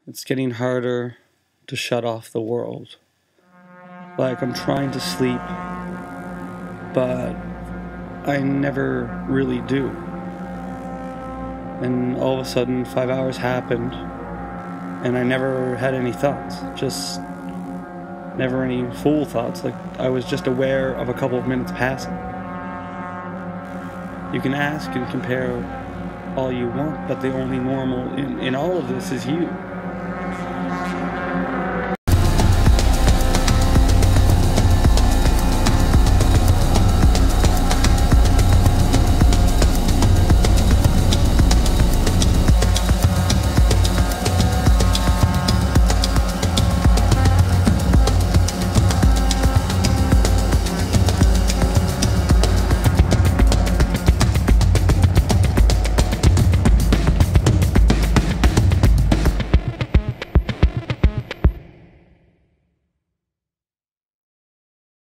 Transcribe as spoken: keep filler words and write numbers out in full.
It's getting harder to shut off the world. Like I'm trying to sleep, but I never really do. And all of a sudden, five hours happened, and I never had any thoughts. Just never any full thoughts. Like I was just aware of a couple of minutes passing. You can ask and compare all you want, but the only normal in, in all of this is you.